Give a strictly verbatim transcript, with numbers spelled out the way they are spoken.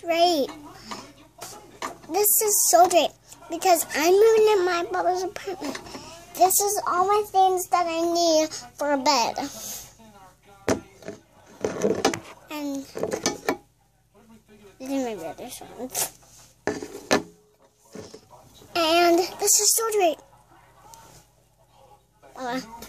great. This is so great because I'm moving in my brother's apartment. This is all my things that I need for a bed. And these are my brother's ones. And this is so great. Uh,